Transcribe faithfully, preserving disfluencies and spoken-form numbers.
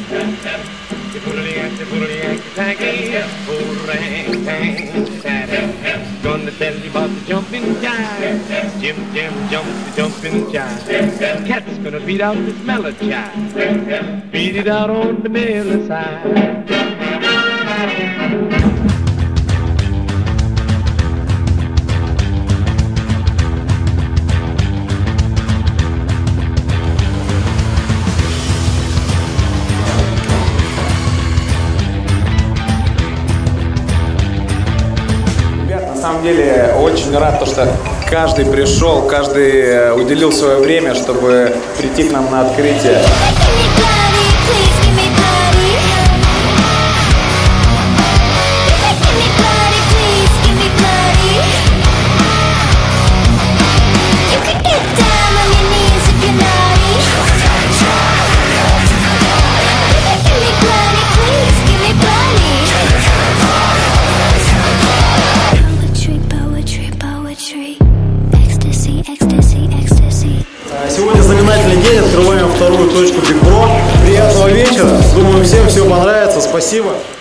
Gonna tell you about the jumping jive. Jim, Jim jumps the jumping jive. Cat's gonna beat out this mellow jive. Beat it out on the mellow side. На самом деле очень рад, то, что каждый пришел, каждый уделил свое время, чтобы прийти к нам на открытие. Сегодня знаменательный день, открываем вторую точку Big Bro. Приятного вечера, думаю, всем все понравится, спасибо.